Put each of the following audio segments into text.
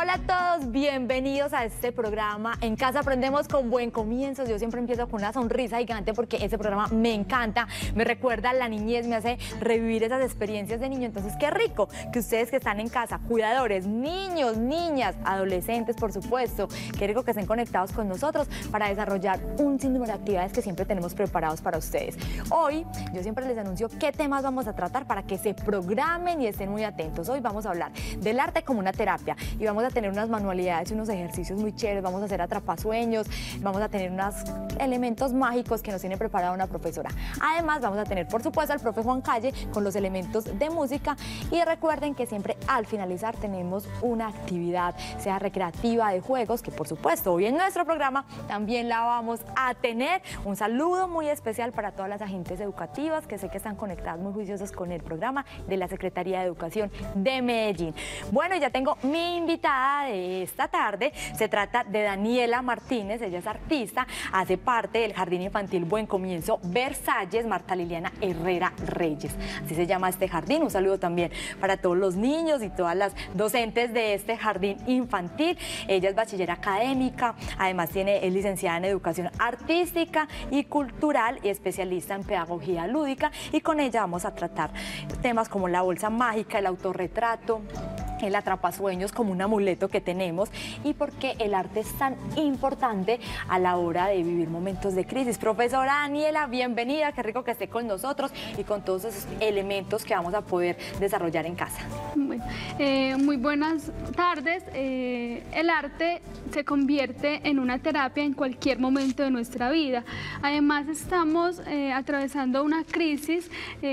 Hola a todos, bienvenidos a este programa En Casa Aprendemos con Buen Comienzos. Yo siempre empiezo con una sonrisa gigante porque este programa me encanta, me recuerda a la niñez, me hace revivir esas experiencias de niño. Entonces, qué rico que ustedes que están en casa, cuidadores, niños, niñas, adolescentes, por supuesto, qué rico que estén conectados con nosotros para desarrollar un sinnúmero de actividades que siempre tenemos preparados para ustedes. Hoy, yo siempre les anuncio qué temas vamos a tratar para que se programen y estén muy atentos. Hoy vamos a hablar del arte como una terapia y vamos a tener unas manualidades y unos ejercicios muy chéveres, vamos a hacer atrapasueños, vamos a tener unos elementos mágicos que nos tiene preparada una profesora. Además, vamos a tener, por supuesto, al profe Juan Calle con los elementos de música y recuerden que siempre al finalizar tenemos una actividad, sea recreativa, de juegos, que por supuesto hoy en nuestro programa también la vamos a tener. Un saludo muy especial para todas las agentes educativas que sé que están conectadas muy juiciosas con el programa de la Secretaría de Educación de Medellín. Bueno, ya tengo mi invitada de esta tarde, se trata de Daniela Martínez, ella es artista, hace parte del Jardín Infantil Buen Comienzo Versalles Marta Liliana Herrera Reyes, así se llama este jardín. Un saludo también para todos los niños y todas las docentes de este jardín infantil. Ella es bachiller académica, además es licenciada en Educación Artística y Cultural y especialista en Pedagogía Lúdica, y con ella vamos a tratar temas como la bolsa mágica, el autorretrato, el atrapasueños como un amuleto que tenemos y por qué el arte es tan importante a la hora de vivir momentos de crisis. Profesora Daniela, bienvenida, qué rico que esté con nosotros y con todos esos elementos que vamos a poder desarrollar en casa. Bueno, muy buenas tardes. El arte se convierte en una terapia en cualquier momento de nuestra vida. Además, estamos atravesando una crisis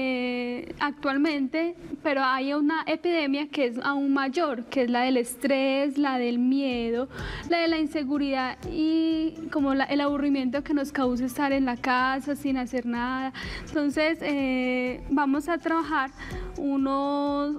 actualmente, pero hay una epidemia que es aún mayor, que es la del estrés, la del miedo, la de la inseguridad y como el aburrimiento que nos causa estar en la casa sin hacer nada. Entonces vamos a trabajar unos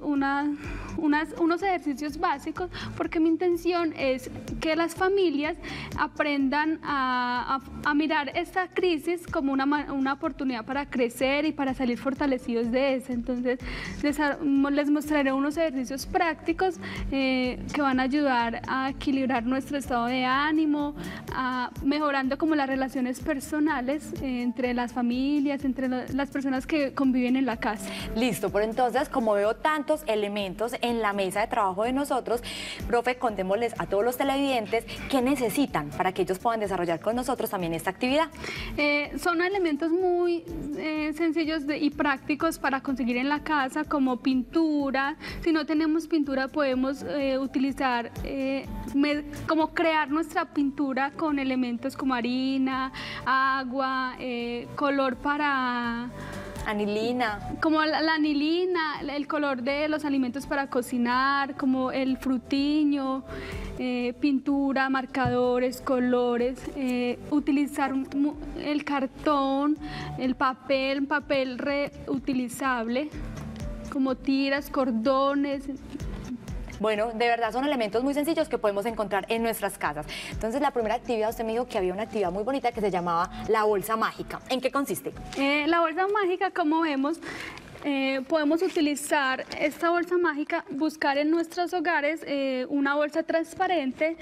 ejercicios básicos, porque mi intención es que las familias aprendan a mirar esta crisis como una oportunidad para crecer y para salir fortalecidos de esa. Entonces les mostraré unos ejercicios prácticos que van a ayudar a equilibrar nuestro estado de ánimo, mejorando como las relaciones personales entre las familias, entre las personas que conviven en la casa. Listo, pero entonces, como veo tantos elementos en la mesa de trabajo de nosotros, profe, contémosles a todos los televidentes qué necesitan para que ellos puedan desarrollar con nosotros también esta actividad. Son elementos muy sencillos y prácticos para conseguir en la casa, como pintura. Si no tenemos pintura, podemos utilizar, como crear nuestra pintura con elementos como harina, agua, color para... Anilina. Como la anilina, el color de los alimentos para cocinar, como el frutiño, pintura, marcadores, colores, utilizar el cartón, el papel reutilizable, como tiras, cordones. Bueno, de verdad son elementos muy sencillos que podemos encontrar en nuestras casas. Entonces, la primera actividad, usted me dijo que había una actividad muy bonita que se llamaba la bolsa mágica. ¿En qué consiste? La bolsa mágica, como vemos, podemos utilizar esta bolsa mágica, buscar en nuestros hogares una bolsa transparente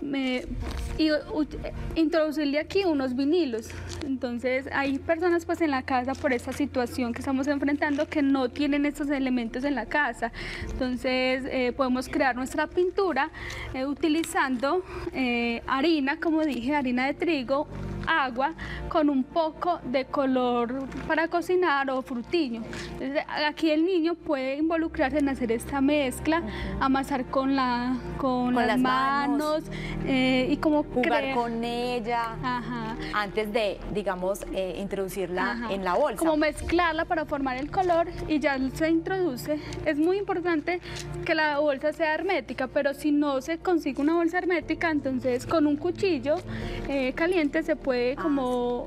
y introducirle aquí unos vinilos. Entonces hay personas pues en la casa, por esta situación que estamos enfrentando, que no tienen estos elementos en la casa. Entonces podemos crear nuestra pintura utilizando harina, como dije, harina de trigo, agua, con un poco de color para cocinar o frutiño. Entonces, aquí el niño puede involucrarse en hacer esta mezcla, amasar con las manos y como jugar con ella. Ajá. Antes de, digamos, introducirla. Ajá. En la bolsa. Como mezclarla para formar el color y ya se introduce. Es muy importante que la bolsa sea hermética, pero si no se consigue una bolsa hermética, entonces con un cuchillo caliente se puede como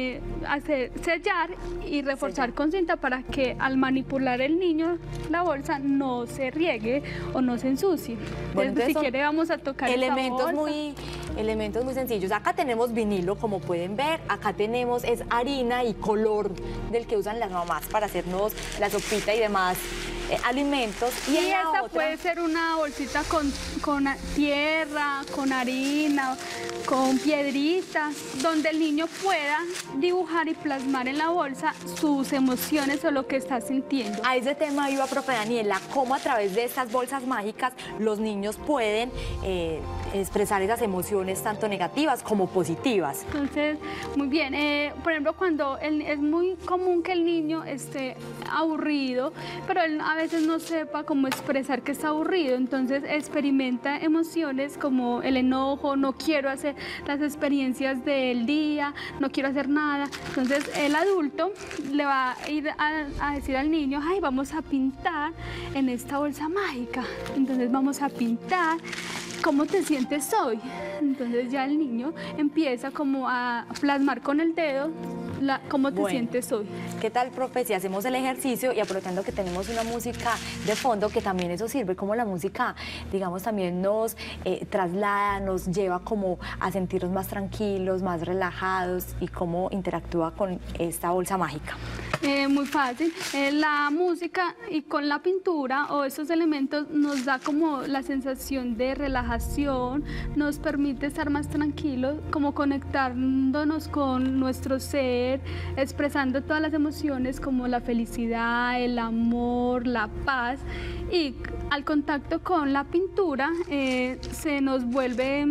sellar y reforzar con cinta para que al manipular el niño la bolsa no se riegue o no se ensucie. Bueno, entonces, si quiere vamos a tocar elementos muy sencillos. Acá tenemos vinilo, como pueden ver, acá tenemos harina y color del que usan las mamás para hacernos la sopita y demás alimentos. Y en la esta otra puede ser una bolsita con tierra, con harina, con piedritas, donde el niño pueda dibujar y plasmar en la bolsa sus emociones o lo que está sintiendo. a ese tema iba, profe Daniela, cómo a través de estas bolsas mágicas los niños pueden expresar esas emociones tanto negativas como positivas. Entonces, muy bien. Por ejemplo, cuando es muy común que el niño esté aburrido, pero él a veces no sepa cómo expresar que está aburrido. Entonces, experimenta emociones como el enojo, no quiero hacer las experiencias del día, no quiero hacer nada. Entonces, el adulto le va a ir a decir al niño, ay, vamos a pintar en esta bolsa mágica. Entonces, vamos a pintar. ¿Cómo te sientes hoy? Entonces ya el niño empieza como a plasmar con el dedo cómo te sientes hoy. ¿Qué tal, profe, si hacemos el ejercicio y aprovechando que tenemos una música de fondo, que también eso sirve, como la música, digamos, también nos traslada, nos lleva como a sentirnos más tranquilos, más relajados, y cómo interactúa con esta bolsa mágica? Muy fácil. La música y con la pintura o esos elementos nos da como la sensación de relajación, nos permite estar más tranquilos, como conectándonos con nuestro ser, expresando todas las emociones como la felicidad, el amor, la paz. Y al contacto con la pintura se nos vuelve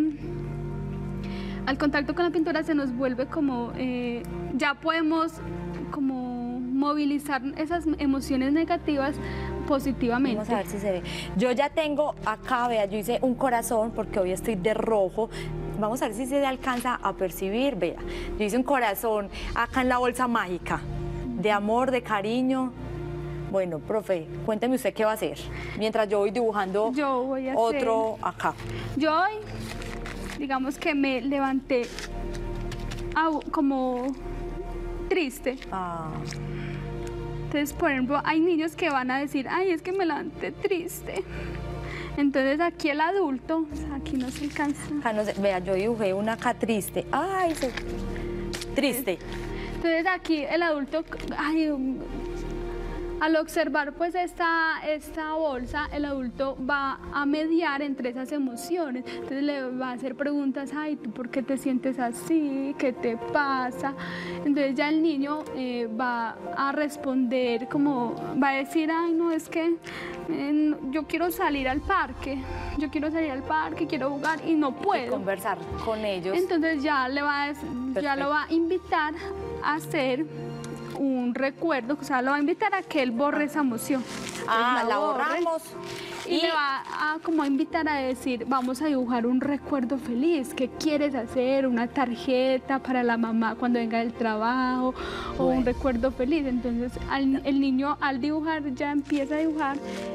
como, ya podemos como movilizar esas emociones negativas positivamente. Vamos a ver si se ve. Yo ya tengo acá, vea, yo hice un corazón porque hoy estoy de rojo. Vamos a ver si se alcanza a percibir, vea. Yo hice un corazón acá en la bolsa mágica, de amor, de cariño. Bueno, profe, cuénteme usted qué va a hacer, mientras yo voy dibujando otro acá. Yo hoy, digamos que me levanté como triste. Entonces, por ejemplo, hay niños que van a decir, ay, es que me levanté triste. Entonces, aquí el adulto, o sea, aquí no se alcanza. Acá no se, vea, yo dibujé una acá triste. Ay, triste. Entonces, aquí el adulto, ay, al observar pues esta bolsa, el adulto va a mediar entre esas emociones. Entonces le va a hacer preguntas, ay, ¿tú por qué te sientes así? ¿Qué te pasa? Entonces ya el niño va a responder como, va a decir, ay, no, es que yo quiero salir al parque, quiero jugar y no puedo. Y conversar con ellos. Entonces ya lo va a invitar a hacer un recuerdo, o sea, lo va a invitar a que él borre esa emoción. La borramos. Y le va a como invitar a decir, vamos a dibujar un recuerdo feliz. ¿Qué quieres hacer? Una tarjeta para la mamá cuando venga del trabajo, o un recuerdo feliz. Entonces el niño al dibujar ya empieza a dibujar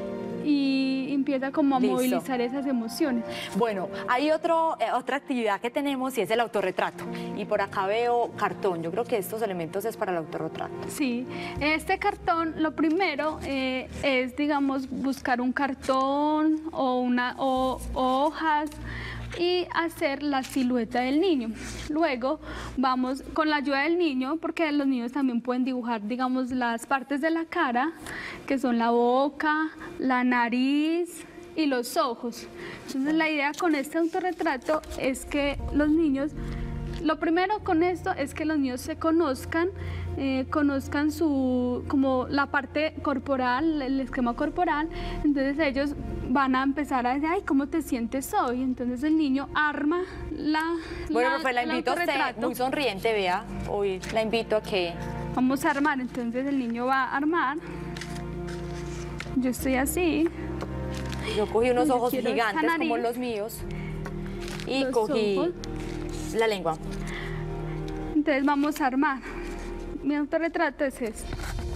y empieza como a movilizar esas emociones. Bueno, hay otra actividad que tenemos y es el autorretrato. Y por acá veo cartón. Yo creo que estos elementos es para el autorretrato. Sí, este cartón, lo primero es, digamos, buscar un cartón o hojas y hacer la silueta del niño. Luego vamos con la ayuda del niño, porque los niños también pueden dibujar, digamos, las partes de la cara, que son la boca, la nariz y los ojos. Entonces la idea con este autorretrato es que los niños, lo primero con esto es que los niños se conozcan, conozcan como la parte corporal, el esquema corporal. Entonces ellos van a empezar a decir, ay, ¿cómo te sientes hoy? Entonces el niño arma Bueno, profe, la invito a usted, muy sonriente, vea. Hoy la invito a que... Vamos a armar, entonces el niño va a armar. Yo estoy así. Yo cogí unos ojos gigantes como los míos y cogí la lengua. Entonces vamos a armar. Mi autorretrato es este.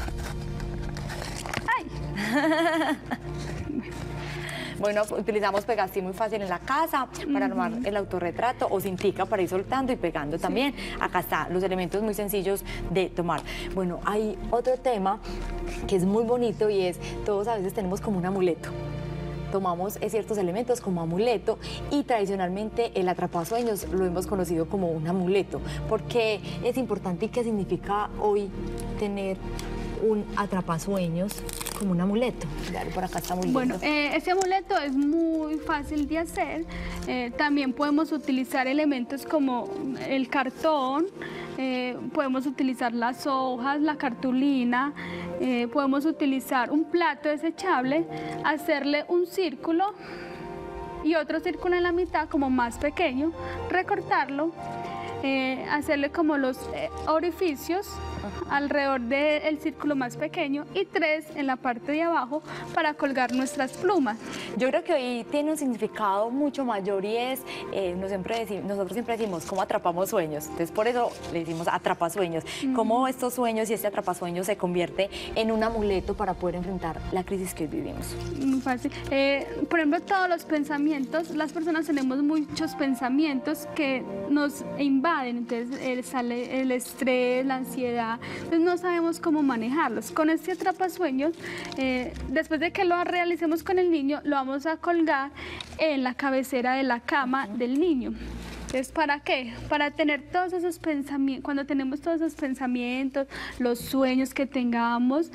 ¡Ay! Bueno, utilizamos Pegastil muy fácil en la casa para armar el autorretrato, o cintica para ir soltando y pegando también. Acá está, los elementos muy sencillos de tomar. Bueno, hay otro tema que es muy bonito y es, todos a veces tenemos como un amuleto. Tomamos ciertos elementos como amuleto y tradicionalmente el atrapasueños lo hemos conocido como un amuleto. ¿Por qué es importante y qué significa hoy tener un atrapasueños como un amuleto. Claro, por acá está muy lindo. Bueno, ese amuleto es muy fácil de hacer. También podemos utilizar elementos como el cartón, podemos utilizar las hojas, la cartulina, podemos utilizar un plato desechable, hacerle un círculo y otro círculo en la mitad como más pequeño, recortarlo, hacerle como los orificios alrededor del círculo más pequeño y 3 en la parte de abajo para colgar nuestras plumas. Yo creo que hoy tiene un significado mucho mayor y es, nosotros siempre decimos cómo atrapamos sueños, entonces por eso le decimos atrapasueños, cómo estos sueños y este atrapasueños se convierte en un amuleto para poder enfrentar la crisis que hoy vivimos. Muy fácil. Por ejemplo, todos los pensamientos, las personas tenemos muchos pensamientos que nos invaden, entonces sale el estrés, la ansiedad, entonces no sabemos cómo manejarlos. Con este atrapasueños, después de que lo realicemos con el niño, lo vamos a colgar en la cabecera de la cama del niño. Entonces, ¿para qué? Para tener todos esos pensamientos, cuando tenemos todos esos pensamientos, los sueños que tengamos,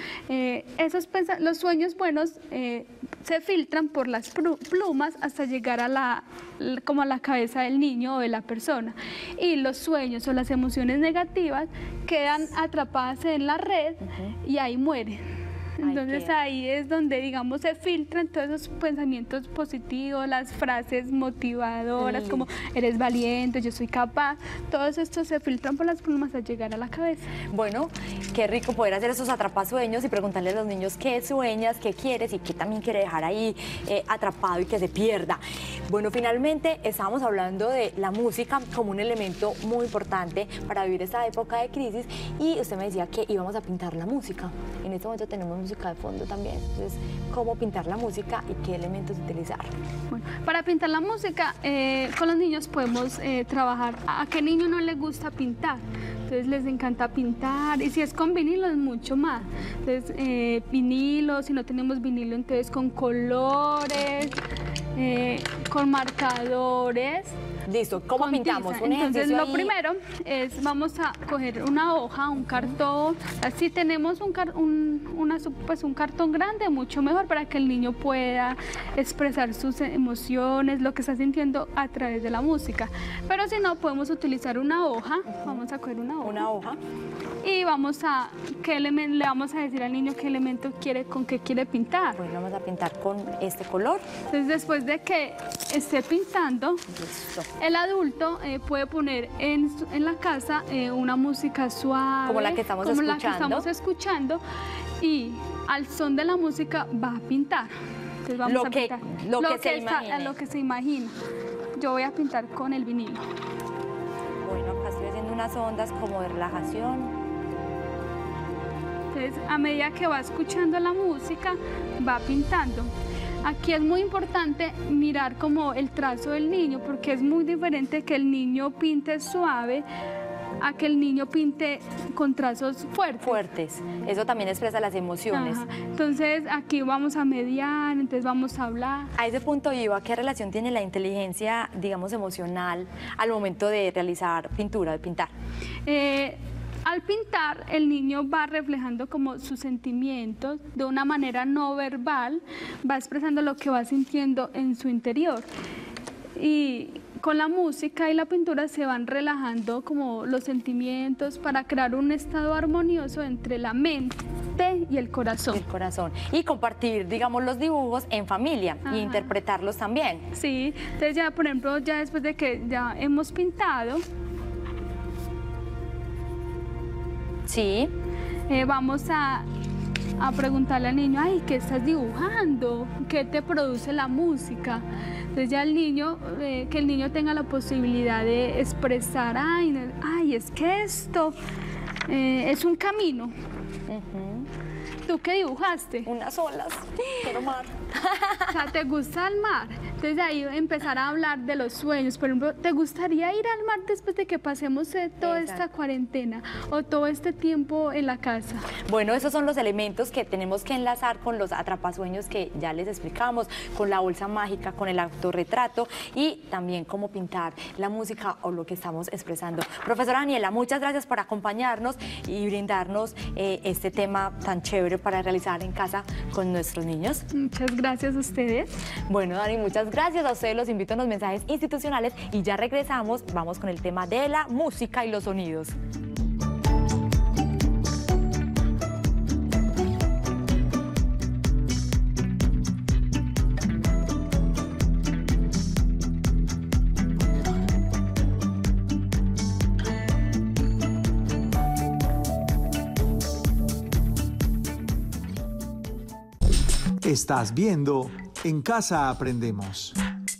los sueños buenos se filtran por las plumas hasta llegar a como a la cabeza del niño o de la persona. Y los sueños o las emociones negativas quedan atrapadas en la red y ahí mueren. Entonces ahí es donde, digamos, se filtran todos esos pensamientos positivos, las frases motivadoras, como eres valiente, yo soy capaz, todos estos se filtran por las plumas al llegar a la cabeza. Bueno, qué rico poder hacer esos atrapasueños y preguntarle a los niños qué sueñas, qué quieres y qué también quiere dejar ahí atrapado y que se pierda. Bueno, finalmente estábamos hablando de la música como un elemento muy importante para vivir esta época de crisis y usted me decía que íbamos a pintar la música. En este momento tenemos música de fondo también, entonces, ¿cómo pintar la música y qué elementos utilizar? Bueno, para pintar la música, con los niños podemos trabajar. ¿A qué niño no le gusta pintar? Entonces les encanta pintar y si es con vinilo es mucho más. Entonces vinilo, si no tenemos vinilo entonces con colores, con marcadores. Listo, ¿cómo pintamos? Entonces lo primero es, vamos a coger una hoja, un cartón, así tenemos un cartón grande, mucho mejor para que el niño pueda expresar sus emociones, lo que está sintiendo a través de la música. Pero si no, podemos utilizar una hoja, vamos a coger una hoja. Y vamos a, le vamos a decir al niño qué elemento quiere, con qué quiere pintar. Bueno, vamos a pintar con este color. Entonces después de que esté pintando, listo, el adulto puede poner en la casa una música suave, como la que estamos escuchando, y al son de la música va a pintar. Entonces vamos a pintar lo que se imagina. Yo voy a pintar con el vinilo. Bueno, acá estoy haciendo unas ondas como de relajación. Entonces, a medida que va escuchando la música, va pintando. Aquí es muy importante mirar como el trazo del niño, porque es muy diferente que el niño pinte suave a que el niño pinte con trazos fuertes. Eso también expresa las emociones. Ajá. Entonces aquí vamos a mediar, entonces vamos a hablar. A ese punto iba, ¿qué relación tiene la inteligencia, digamos, emocional al momento de realizar pintura, de pintar? Al pintar, el niño va reflejando como sus sentimientos de una manera no verbal, va expresando lo que va sintiendo en su interior. Y con la música y la pintura se van relajando como los sentimientos para crear un estado armonioso entre la mente y el corazón. Y compartir, digamos, los dibujos en familia y interpretarlos también. Sí, entonces ya, por ejemplo, ya después de que ya hemos pintado, sí, vamos a preguntarle al niño, ay, ¿qué estás dibujando? ¿Qué te produce la música? Entonces ya el niño, que el niño tenga la posibilidad de expresar, ay, es que esto es un camino. ¿Tú qué dibujaste? Unas olas, quiero mar. O sea, ¿te gusta el mar? Entonces ahí empezar a hablar de los sueños. Por ejemplo, ¿te gustaría ir al mar después de que pasemos toda esta cuarentena o todo este tiempo en la casa? Bueno, esos son los elementos que tenemos que enlazar con los atrapasueños que ya les explicamos, con la bolsa mágica, con el autorretrato y también cómo pintar la música o lo que estamos expresando. Profesora Daniela, muchas gracias por acompañarnos y brindarnos este tema tan chévere para realizar en casa con nuestros niños. Muchas gracias a ustedes. Bueno, Dani, muchas gracias a ustedes. Los invito a los mensajes institucionales y ya regresamos. Vamos con el tema de la música y los sonidos. Estás viendo En Casa Aprendemos.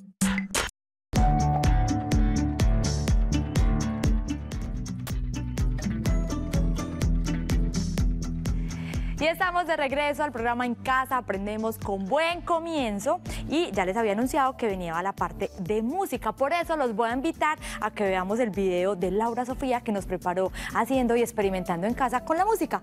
Y estamos de regreso al programa En Casa Aprendemos con Buen Comienzo y ya les había anunciado que venía a la parte de música, por eso los voy a invitar a que veamos el video de Laura Sofía que nos preparó haciendo y experimentando en casa con la música.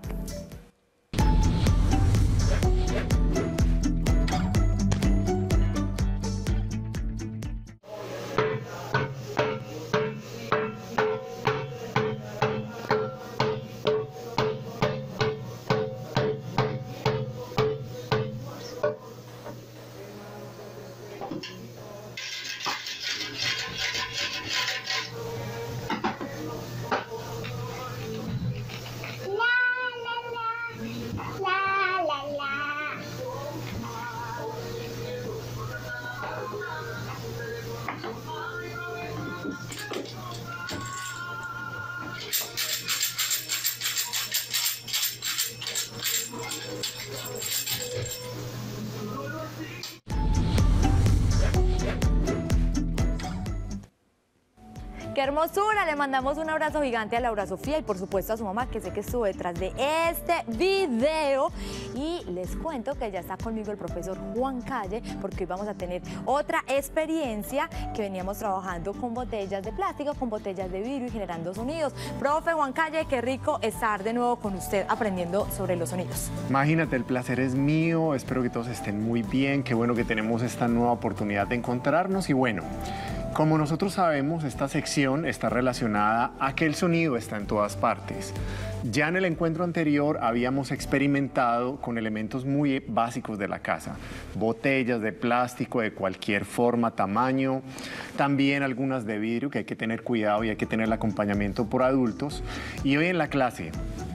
¡Qué hermosura! Le mandamos un abrazo gigante a Laura Sofía y por supuesto a su mamá, que sé que estuvo detrás de este video. Y les cuento que ya está conmigo el profesor Juan Calle, porque hoy vamos a tener otra experiencia que veníamos trabajando con botellas de plástico, con botellas de vidrio y generando sonidos. Profe Juan Calle, qué rico estar de nuevo con usted aprendiendo sobre los sonidos. Imagínate, el placer es mío, espero que todos estén muy bien, qué bueno que tenemos esta nueva oportunidad de encontrarnos y bueno, como nosotros sabemos, esta sección está relacionada a que el sonido está en todas partes. Ya en el encuentro anterior habíamos experimentado con elementos muy básicos de la casa. Botellas de plástico de cualquier forma, tamaño, también algunas de vidrio que hay que tener cuidado y hay que tener el acompañamiento por adultos. Y hoy en la clase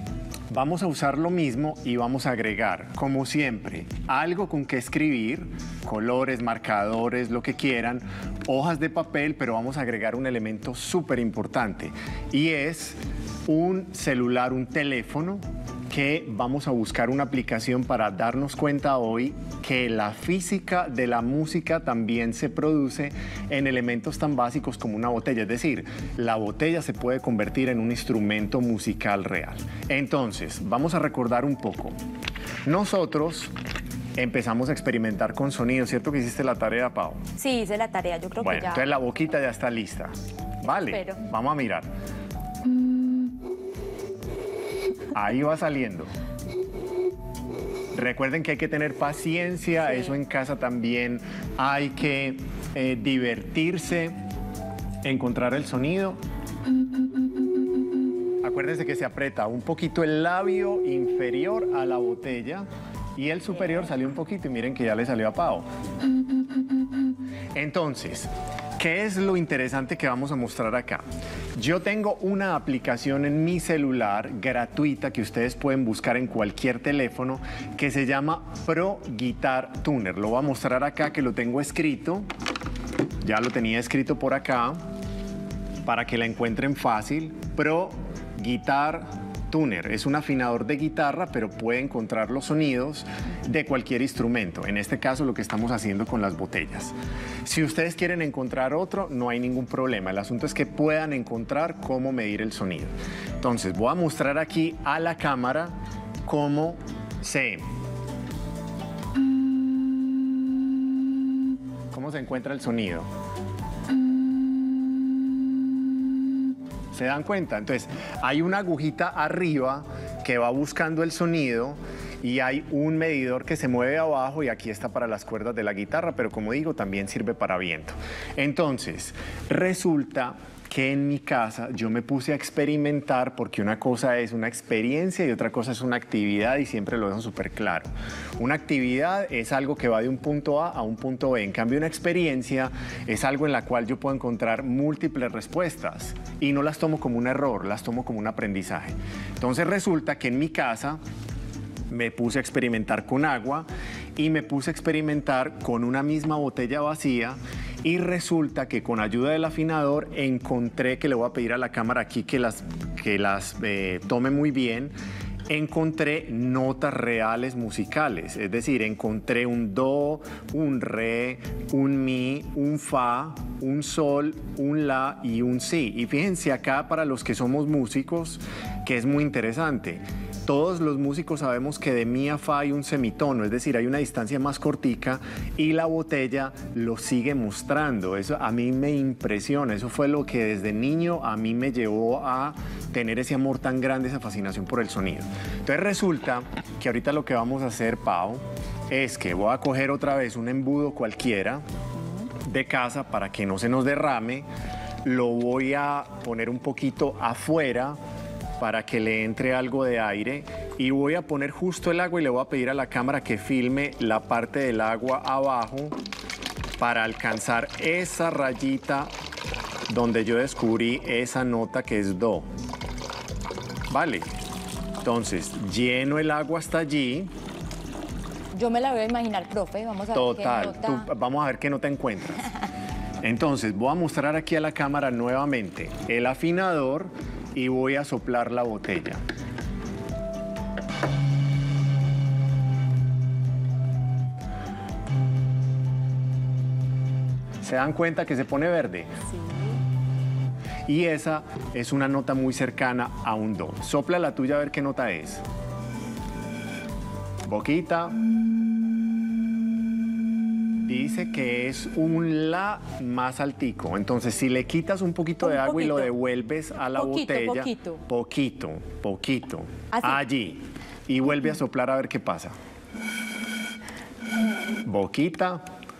vamos a usar lo mismo y vamos a agregar, como siempre, algo con que escribir, colores, marcadores, lo que quieran, hojas de papel, pero vamos a agregar un elemento súper importante y es un celular, un teléfono, que vamos a buscar una aplicación para darnos cuenta hoy que la física de la música también se produce en elementos tan básicos como una botella. Es decir, la botella se puede convertir en un instrumento musical real. Entonces, vamos a recordar un poco. Nosotros empezamos a experimentar con sonidos, ¿cierto que hiciste la tarea, Pau? Sí, hice la tarea, yo creo que ya. Entonces la boquita ya está lista. Vale, Espero. vamos a mirar. Ahí va saliendo. Recuerden que hay que tener paciencia, Sí. eso en casa también hay que divertirse, encontrar el sonido. Acuérdense que se aprieta un poquito el labio inferior a la botella y el superior salió un poquito y miren que ya le salió a Pau. Entonces, ¿qué es lo interesante que vamos a mostrar acá? Yo tengo una aplicación en mi celular gratuita que ustedes pueden buscar en cualquier teléfono que se llama Pro Guitar Tuner. Lo voy a mostrar acá que lo tengo escrito. Ya lo tenía escrito por acá para que la encuentren fácil. Pro Guitar Tuner. Es un afinador de guitarra, pero puede encontrar los sonidos de cualquier instrumento. En este caso, lo que estamos haciendo con las botellas. Si ustedes quieren encontrar otro, no hay ningún problema. El asunto es que puedan encontrar cómo medir el sonido. Entonces, voy a mostrar aquí a la cámara cómo C. ¿Cómo se encuentra el sonido? ¿Se dan cuenta? Entonces, hay una agujita arriba que va buscando el sonido y hay un medidor que se mueve abajo y aquí está para las cuerdas de la guitarra, pero como digo, también sirve para viento. Entonces, resulta que en mi casa yo me puse a experimentar, porque una cosa es una experiencia y otra cosa es una actividad, y siempre lo dejo súper claro. Una actividad es algo que va de un punto A a un punto B. En cambio, una experiencia es algo en la cual yo puedo encontrar múltiples respuestas y no las tomo como un error, las tomo como un aprendizaje. Entonces resulta que en mi casa me puse a experimentar con agua y me puse a experimentar con una misma botella vacía, y resulta que con ayuda del afinador encontré, que le voy a pedir a la cámara aquí que las tome muy bien, encontré notas reales musicales, es decir, encontré un do, un re, un mi, un fa, un sol, un la y un si. Y fíjense acá, para los que somos músicos, que es muy interesante. Todos los músicos sabemos que de mi a fa hay un semitono, es decir, hay una distancia más cortica, y la botella lo sigue mostrando. Eso a mí me impresiona, eso fue lo que desde niño a mí me llevó a tener ese amor tan grande, esa fascinación por el sonido. Entonces resulta que ahorita lo que vamos a hacer, Pau, es que voy a coger otra vez un embudo cualquiera de casa para que no se nos derrame, lo voy a poner un poquito afuera para que le entre algo de aire, y voy a poner justo el agua y le voy a pedir a la cámara que filme la parte del agua abajo para alcanzar esa rayita donde yo descubrí esa nota que es do. Vale, entonces lleno el agua hasta allí. Yo me la voy a imaginar, profe, vamos a ver Total, qué nota. vamos a ver qué nota encuentras. Entonces voy a mostrar aquí a la cámara nuevamente el afinador y voy a soplar la botella. ¿Se dan cuenta que se pone verde? Sí. Y esa es una nota muy cercana a un do. Sopla la tuya a ver qué nota es. Boquita. Dice que es un la más altico. Entonces, si le quitas un poquito de agua y lo devuelves a la botella, poquito, ¿así? Allí, y vuelve a soplar a ver qué pasa. Boquita.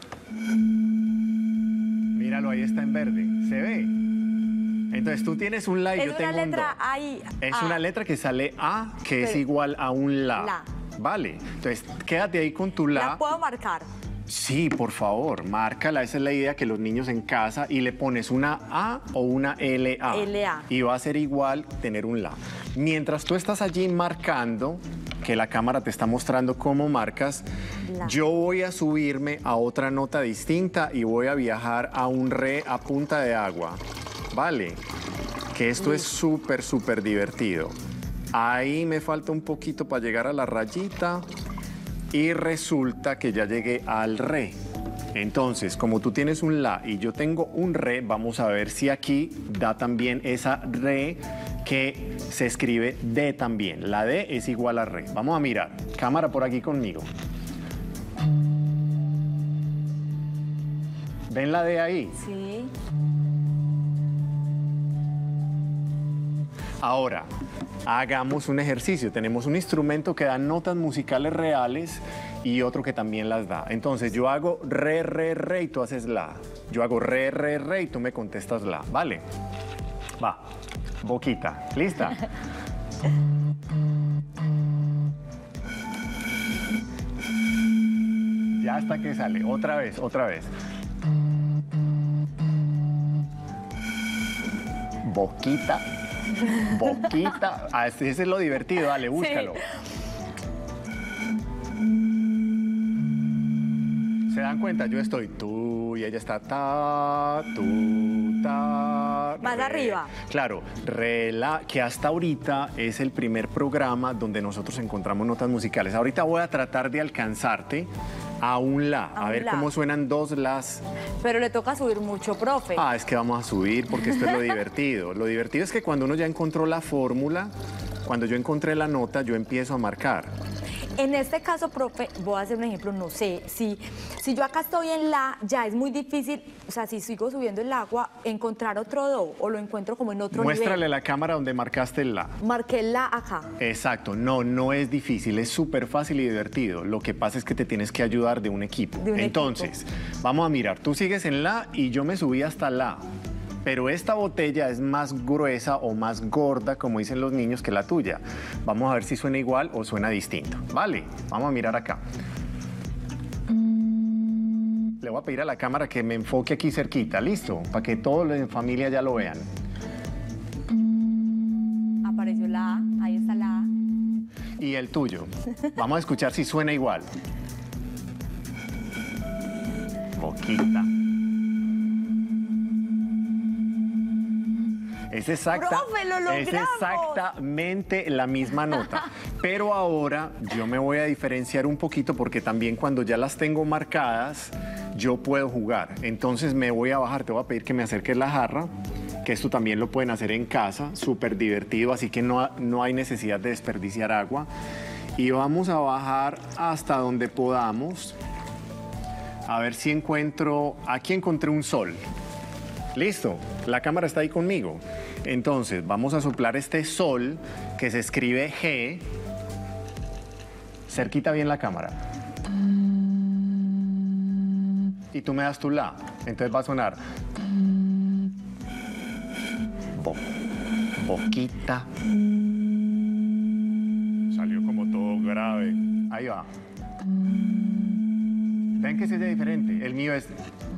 Míralo, ahí está en verde. ¿Se ve? Entonces tú tienes un la y yo tengo un do. Es una letra ahí. Es una letra que sale A, que es igual a un la. Vale. Entonces, quédate ahí con tu la. ¿La puedo marcar? Sí, por favor, márcala. Esa es la idea, que los niños en casa, y le pones una A o una LA. LA. Y va a ser igual tener un la. Mientras tú estás allí marcando, que la cámara te está mostrando cómo marcas, yo voy a subirme a otra nota distinta y voy a viajar a un re a punta de agua. Vale, que esto es súper, súper divertido. Ahí me falta un poquito para llegar a la rayita. Y resulta que ya llegué al re. Entonces, como tú tienes un la y yo tengo un re, vamos a ver si aquí da también esa re que se escribe D también. La D es igual a re. Vamos a mirar. Cámara por aquí conmigo. ¿Ven la D ahí? Sí. Ahora, hagamos un ejercicio. Tenemos un instrumento que da notas musicales reales y otro que también las da. Entonces, yo hago re, re, re y tú haces la. Yo hago re, re, re y tú me contestas la. ¿Vale? Va. Boquita. ¿Lista? Ya hasta que sale. Otra vez, otra vez. Boquita. Boquita. Ah, ese es lo divertido, dale, búscalo. Sí. ¿Se dan cuenta? Yo estoy tú y ella está ta, tú, ta. Más re. arriba. Claro, re, la, que hasta ahorita es el primer programa donde nosotros encontramos notas musicales. Ahorita voy a tratar de alcanzarte a un la, a ver cómo suenan dos las. Pero le toca subir mucho, profe. Ah, es que vamos a subir porque esto es lo divertido. Lo divertido es que cuando uno ya encontró la fórmula, cuando yo encontré la nota, yo empiezo a marcar. En este caso, profe, voy a hacer un ejemplo, no sé, si yo acá estoy en la, ya es muy difícil, o sea, si sigo subiendo el agua, encontrar otro do o lo encuentro como en otro Muéstrale nivel. la cámara donde marcaste el la. Marqué la acá. Exacto, no es difícil, es súper fácil y divertido. Lo que pasa es que te tienes que ayudar de un equipo. Entonces, vamos a mirar, tú sigues en la y yo me subí hasta la. Pero esta botella es más gruesa o más gorda, como dicen los niños, que la tuya. Vamos a ver si suena igual o suena distinto. Vale, vamos a mirar acá. Le voy a pedir a la cámara que me enfoque aquí cerquita, ¿listo? Para que todos los en familia ya lo vean. Apareció la A, ahí está la A. Y el tuyo. Vamos a escuchar si suena igual. Boquita. Es ¡Profe, lo logramos! Exactamente la misma nota. Pero ahora yo me voy a diferenciar un poquito porque también cuando ya las tengo marcadas, yo puedo jugar. Entonces me voy a bajar, te voy a pedir que me acerques la jarra, que esto también lo pueden hacer en casa, súper divertido, así que no hay necesidad de desperdiciar agua. Y vamos a bajar hasta donde podamos. A ver si encuentro, aquí encontré un sol. Listo, la cámara está ahí conmigo. Entonces, vamos a soplar este sol que se escribe G. Cerquita bien la cámara. Y tú me das tu la. Entonces va a sonar. Boquita. Salió como todo grave. Ahí va. Ven que se oye diferente. El mío es...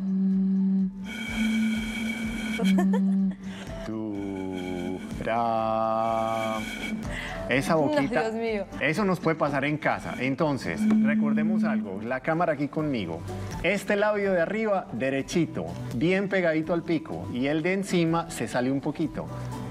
Esa boquita, Dios mío. eso nos puede pasar en casa. Entonces, recordemos algo, la cámara aquí conmigo. Este labio de arriba, derechito, bien pegadito al pico. Y el de encima se sale un poquito.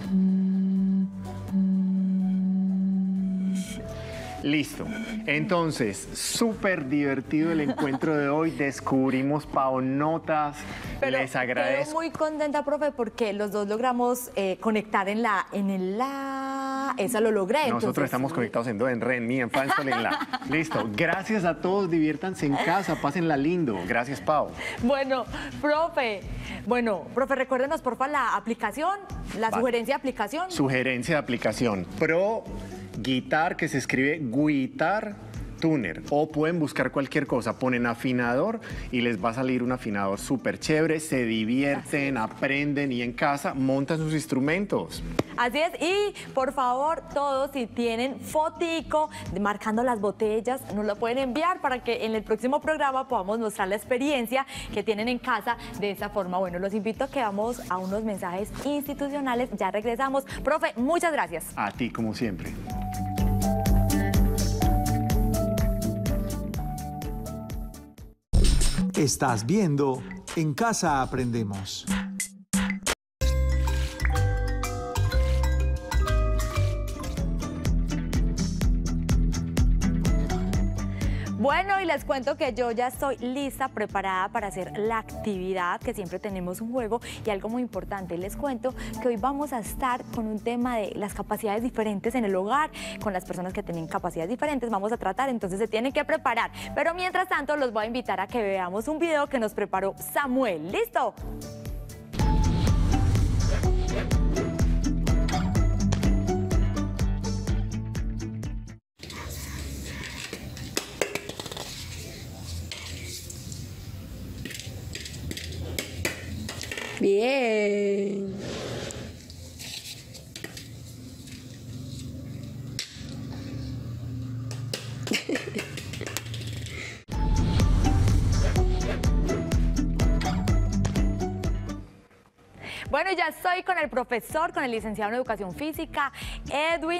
Listo. Entonces, súper divertido el encuentro de hoy. Descubrimos notas. Pero les agradezco. Estoy muy contenta, profe, porque los dos logramos conectar en el la. Eso lo logré. Nosotros entonces, estamos conectados en do, en re, en mi, en fa, en sol, en la. Listo. Gracias a todos. Diviértanse en casa. Pásenla lindo. Gracias, Pau. Bueno, profe, recuérdenos, porfa, la aplicación, la sugerencia de aplicación. Sugerencia de aplicación. Pro Guitar, que se escribe Guitar Tuner, o pueden buscar cualquier cosa, ponen afinador y les va a salir un afinador súper chévere, se divierten, aprenden y en casa montan sus instrumentos. Así es, y por favor, todos si tienen fotico marcando las botellas, nos lo pueden enviar para que en el próximo programa podamos mostrar la experiencia que tienen en casa de esta forma. Bueno, los invito a que vamos a unos mensajes institucionales, ya regresamos. Profe, muchas gracias. A ti, como siempre. Estás viendo En Casa Aprendemos. Bueno, y les cuento que yo ya estoy lista, preparada para hacer la actividad, que siempre tenemos un juego y algo muy importante. Les cuento que hoy vamos a estar con un tema de las capacidades diferentes en el hogar, con las personas que tienen capacidades diferentes. Vamos a tratar, entonces se tienen que preparar. Pero mientras tanto, los voy a invitar a que veamos un video que nos preparó Samuel. ¿Listo? Bien. Bueno, ya estoy con el profesor, con el licenciado en Educación Física, Edwin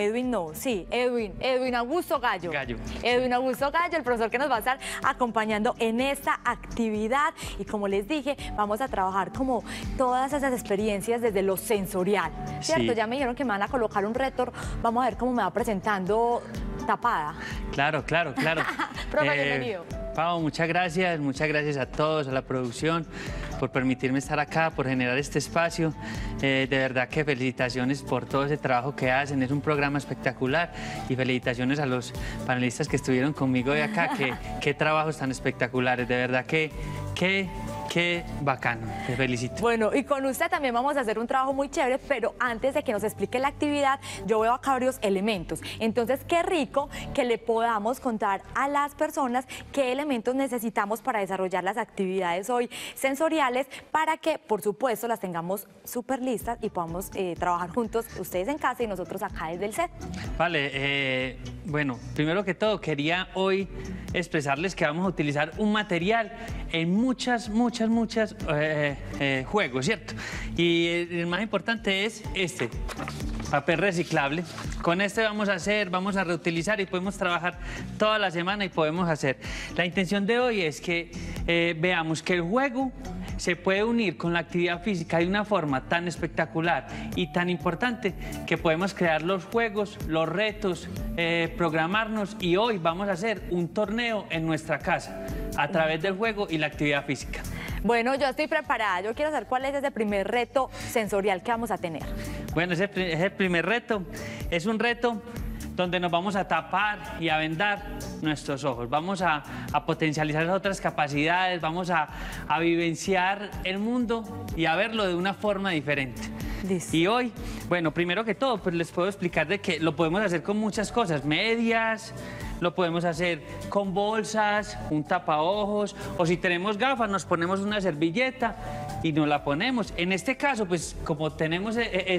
Augusto Gallo. Edwin Augusto Gallo, el profesor que nos va a estar acompañando en esta actividad. Y como les dije, vamos a trabajar como todas esas experiencias desde lo sensorial, ¿cierto? Sí. Ya me dijeron que me van a colocar un reto, vamos a ver cómo me va presentando tapada. Claro, claro, claro. Profe, bienvenido. Pau, muchas gracias a todos, a la producción, por permitirme estar acá, por generar este espacio. De verdad que felicitaciones por todo ese trabajo que hacen, es un programa espectacular y felicitaciones a los panelistas que estuvieron conmigo de acá, qué trabajos tan espectaculares, de verdad que qué bacano, te felicito. Bueno, y con usted también vamos a hacer un trabajo muy chévere, pero antes de que nos explique la actividad, yo veo acá varios elementos. Entonces, qué rico que le podamos contar a las personas qué elementos necesitamos para desarrollar las actividades hoy sensoriales, para que, por supuesto, las tengamos súper listas y podamos trabajar juntos, ustedes en casa y nosotros acá desde el set. Vale, bueno, primero que todo, quería hoy expresarles que vamos a utilizar un material en muchos juegos, ¿cierto? Y el más importante es este, papel reciclable. Con este vamos a reutilizar y podemos trabajar toda la semana y podemos hacer. La intención de hoy es que veamos que el juego se puede unir con la actividad física de una forma tan espectacular y tan importante que podemos crear los juegos, los retos, programarnos, y hoy vamos a hacer un torneo en nuestra casa a través del juego y la actividad física. Bueno, yo estoy preparada. Yo quiero saber cuál es ese primer reto sensorial que vamos a tener. Bueno, ese primer reto es un reto donde nos vamos a tapar y a vendar nuestros ojos. Vamos a potencializar las otras capacidades, vamos a vivenciar el mundo y a verlo de una forma diferente. Listo. Y hoy, bueno, primero que todo, pues les puedo explicar de que lo podemos hacer con muchas cosas, medias, lo podemos hacer con bolsas, un tapaojos, o si tenemos gafas nos ponemos una servilleta y nos la ponemos. En este caso, pues como tenemos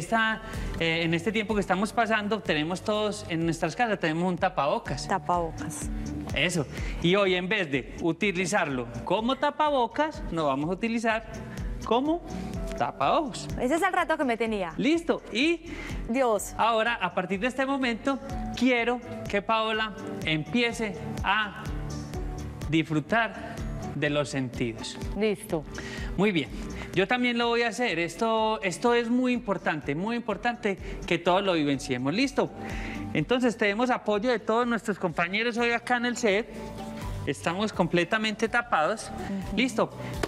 en este tiempo que estamos pasando, tenemos todos en nuestras casas, tenemos un tapabocas. Tapabocas. Eso. Y hoy, en vez de utilizarlo como tapabocas, lo vamos a utilizar como tapaojos. Ese es el reto que me tenía. Listo. Y Dios. ahora, a partir de este momento, quiero que Paola empiece a disfrutar de los sentidos. Listo. Muy bien. Yo también lo voy a hacer. Esto es muy importante que todos lo vivenciemos. ¿Listo? Entonces, tenemos apoyo de todos nuestros compañeros hoy acá en el set. Estamos completamente tapados. ¿Listo?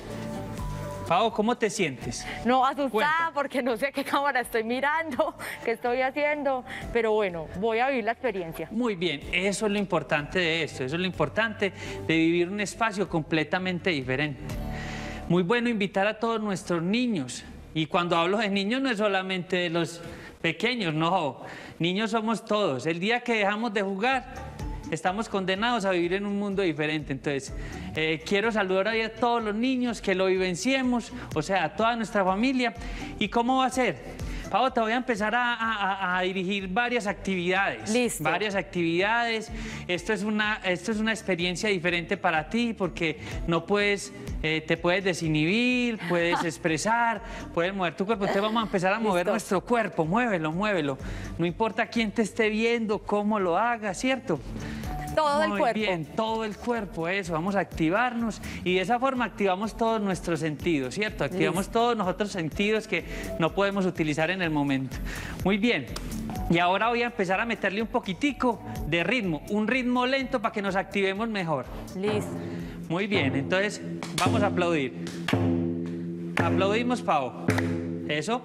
Pau, ¿cómo te sientes? No, asustada. Cuenta. Porque no sé qué cámara estoy mirando, qué estoy haciendo, pero bueno, voy a vivir la experiencia. Muy bien, eso es lo importante de esto, eso es lo importante de vivir un espacio completamente diferente. Muy bueno invitar a todos nuestros niños, y cuando hablo de niños no es solamente de los pequeños, no, niños somos todos. El día que dejamos de jugar, estamos condenados a vivir en un mundo diferente. Entonces, quiero saludar hoy a todos los niños, que lo vivenciemos, o sea, a toda nuestra familia. ¿Y cómo va a ser? Pau, te voy a empezar a dirigir varias actividades. Listo. Varias actividades. Esto es una experiencia diferente para ti porque no puedes, te puedes desinhibir, puedes expresar, puedes mover tu cuerpo. Entonces vamos a empezar a mover nuestro cuerpo. Muévelo, muévelo. No importa quién te esté viendo, cómo lo hagas, ¿cierto? Todo el cuerpo. Muy bien, todo el cuerpo, eso. Vamos a activarnos y de esa forma activamos todos nuestros sentidos, ¿cierto? Activamos todos nosotros sentidos que no podemos utilizar en el momento. Muy bien. Y ahora voy a empezar a meterle un poquitico de ritmo, un ritmo lento para que nos activemos mejor. Listo. Muy bien, entonces vamos a aplaudir. Aplaudimos, Pau. Eso.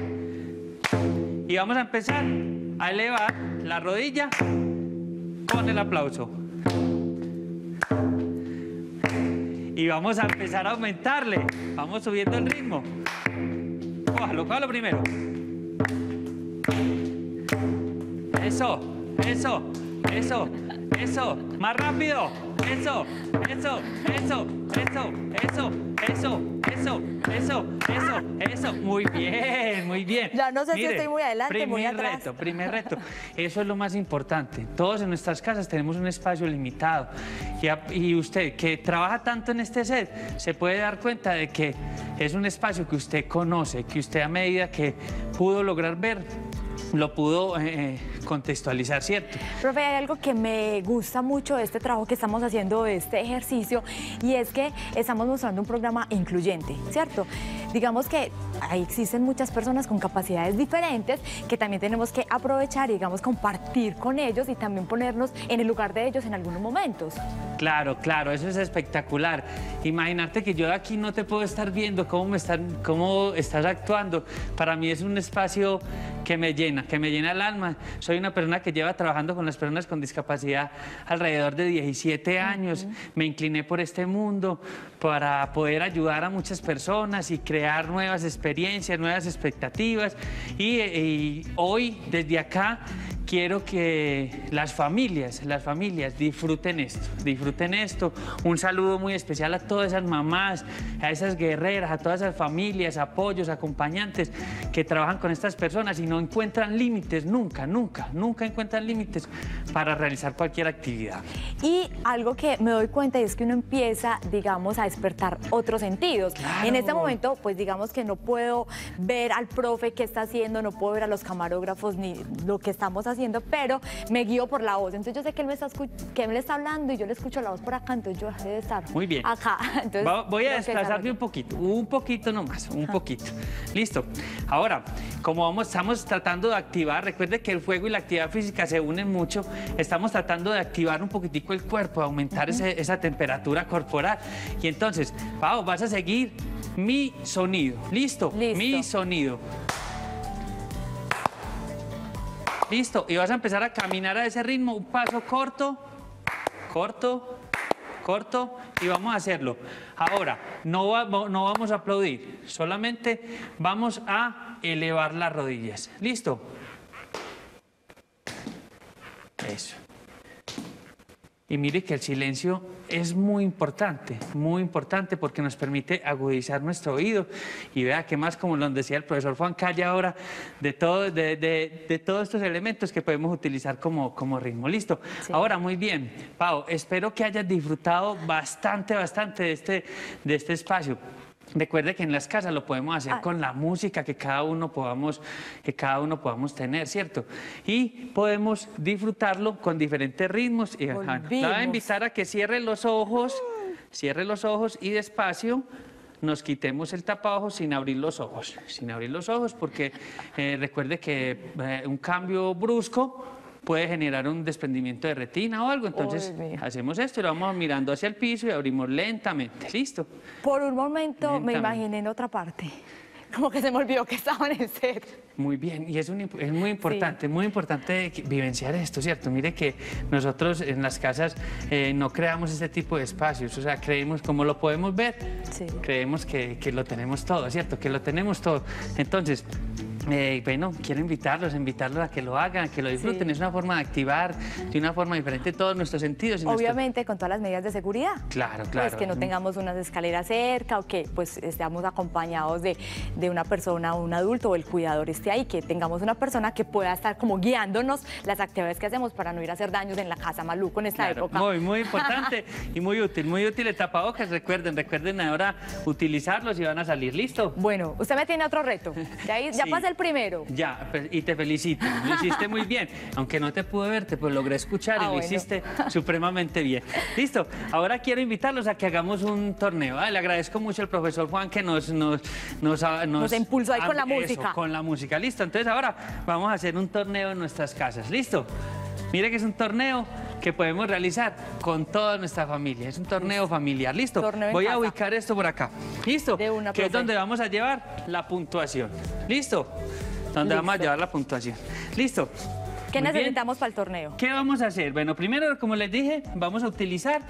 Y vamos a empezar a elevar la rodilla con el aplauso. Y vamos a empezar a aumentarle. Vamos subiendo el ritmo. Cójalo primero. Eso, eso, eso, eso. Más rápido. Eso, eso, eso, eso, eso, eso, eso, eso, eso, eso. Muy bien, muy bien. Ya no sé si estoy muy adelante, muy atrás. Primer reto. Eso es lo más importante. Todos en nuestras casas tenemos un espacio limitado. Y usted, que trabaja tanto en este set, se puede dar cuenta de que es un espacio que usted conoce, que usted, a medida que pudo lograr ver, lo pudo contextualizar, ¿cierto? Profe, hay algo que me gusta mucho de este trabajo que estamos haciendo, de este ejercicio, y es que estamos mostrando un programa incluyente, ¿cierto? digamos que ahí existen muchas personas con capacidades diferentes que también tenemos que aprovechar y, digamos, compartir con ellos y también ponernos en el lugar de ellos en algunos momentos. Claro, claro, eso es espectacular. Imagínate que yo de aquí no te puedo estar viendo cómo estás actuando. Para mí es un espacio que me llena el alma. Soy una persona que lleva trabajando con las personas con discapacidad alrededor de 17 años. Me incliné por este mundo para poder ayudar a muchas personas y crear nuevas experiencias, nuevas expectativas. Y hoy, desde acá, quiero que las familias disfruten esto. Un saludo muy especial a todas esas mamás, a esas guerreras, a todas esas familias, apoyos, acompañantes que trabajan con estas personas y no encuentran límites, nunca encuentran límites para realizar cualquier actividad. Y algo que me doy cuenta es que uno empieza, digamos, a despertar otros sentidos. Claro. En este momento, pues digamos que no puedo ver al profe qué está haciendo, no puedo ver a los camarógrafos ni lo que estamos haciendo, pero me guío por la voz. Entonces yo sé que él me está hablando y yo le escucho la voz por acá, entonces yo debe estar muy bien acá. Entonces, voy a desplazarme un poquito nomás, un poquito. Listo. Ahora, como estamos tratando de activar, recuerde que el juego y la actividad física se unen mucho, estamos tratando de activar un poquitico el cuerpo, aumentar esa temperatura corporal. Y entonces, Pau, vas a seguir mi sonido. ¿Listo? Mi sonido. Listo, y vas a empezar a caminar a ese ritmo, un paso corto, y vamos a hacerlo. Ahora, no vamos a aplaudir, solamente vamos a elevar las rodillas. ¿Listo? Eso. Y mire que el silencio es muy importante porque nos permite agudizar nuestro oído. Y vea que más, como lo decía el profesor Juan Calle ahora, de todos estos elementos que podemos utilizar como ritmo. ¿Listo? Sí. Ahora, muy bien, Pau, espero que hayas disfrutado bastante de este espacio. Recuerde que en las casas lo podemos hacer con la música que cada uno podamos tener, ¿cierto? Y podemos disfrutarlo con diferentes ritmos. Y, la voy a invitar a que cierre los ojos y despacio nos quitemos el tapaojos sin abrir los ojos. Porque recuerde que un cambio brusco puede generar un desprendimiento de retina o algo. Entonces hacemos esto y lo vamos mirando hacia el piso y abrimos lentamente. ¿Listo? Por un momento me imaginé en otra parte. Como que se me olvidó que estaban en set. Muy bien, y es muy importante, muy importante vivenciar esto, ¿cierto? Mire que nosotros en las casas no creamos este tipo de espacios, o sea, creemos, como lo podemos ver, creemos que lo tenemos todo, ¿cierto? Que lo tenemos todo. Entonces, bueno, quiero invitarlos a que lo hagan, a que lo disfruten. Es una forma de activar de una forma diferente todos nuestros sentidos. Obviamente con todas las medidas de seguridad. Claro. Pues que no tengamos unas escaleras cerca o que pues estemos acompañados de una persona, un adulto o el cuidador esté ahí, que tengamos una persona que pueda estar como guiándonos las actividades que hacemos para no ir a hacer daños en la casa, maluco, en esta época. Muy importante y muy útil el tapabocas. Recuerden ahora utilizarlos y van a salir. ¿Listo? Bueno, usted me tiene otro reto. Ya pasé el primero. Ya, y te felicito, lo hiciste muy bien. Aunque no te pude verte, pues logré escuchar y lo hiciste supremamente bien. Listo, ahora quiero invitarlos a que hagamos un torneo. Le agradezco mucho al profesor Juan que nos impulsó ahí con la música. Con la música, listo. Entonces ahora vamos a hacer un torneo en nuestras casas, ¿listo? Mire que es un torneo que podemos realizar con toda nuestra familia. Es un torneo familiar, ¿listo? Voy a ubicar esto por acá, ¿listo? Que es donde vamos a llevar la puntuación, ¿listo? Donde vamos a llevar la puntuación, ¿listo? ¿Qué necesitamos para el torneo? ¿Qué vamos a hacer? Bueno, primero, como les dije, vamos a utilizar